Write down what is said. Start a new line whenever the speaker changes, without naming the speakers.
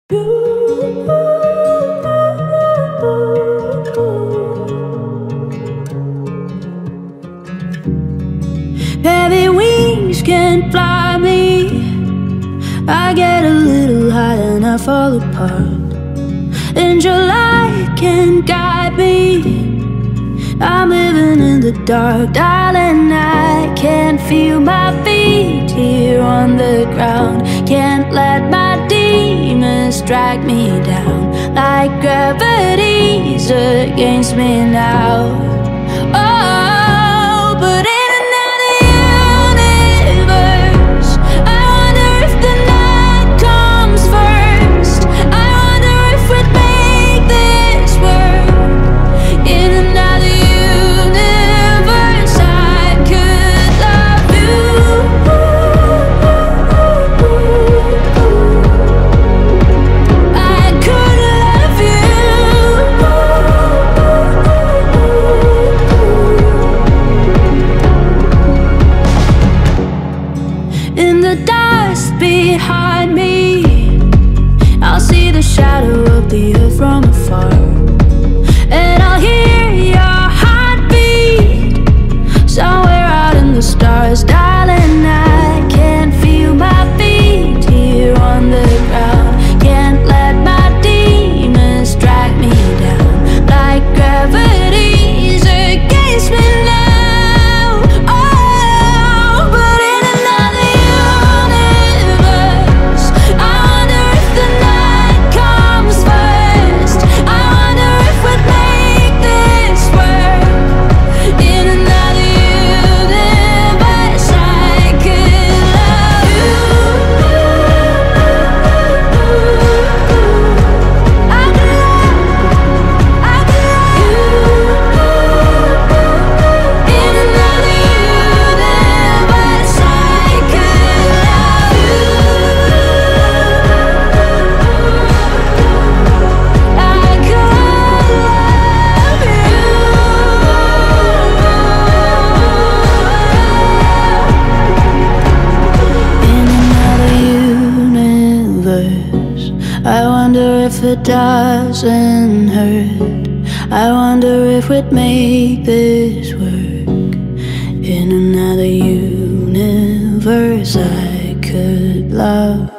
Heavy wings can't fly me. I get a little high and I fall apart. And your light can't guide me. I'm living in the dark, darling. I can't feel my feet here on the ground. Can't let my demons drag me down like gravity's against me now. Oh, but in another universe, I wonder if the night comes first. I wonder if we'd make this work. In another universe, I could love you. I could love you. In the dust behind me, I'll see the shadow of the earth from afar. And I'll hear your heartbeat somewhere out in the stars, darling. I can't feel my feet here on the ground. Can't let my demons drag me down like gravity's against me now. Oh, but in another universe, I wonder if the night comes first. I wonder if we'd make this work. In another universe, I could love you. I could love you. In another universe, I could love you. I could love you. In another universe, I wonder if it doesn't hurt. I wonder if we'd make this work. In another universe, I could love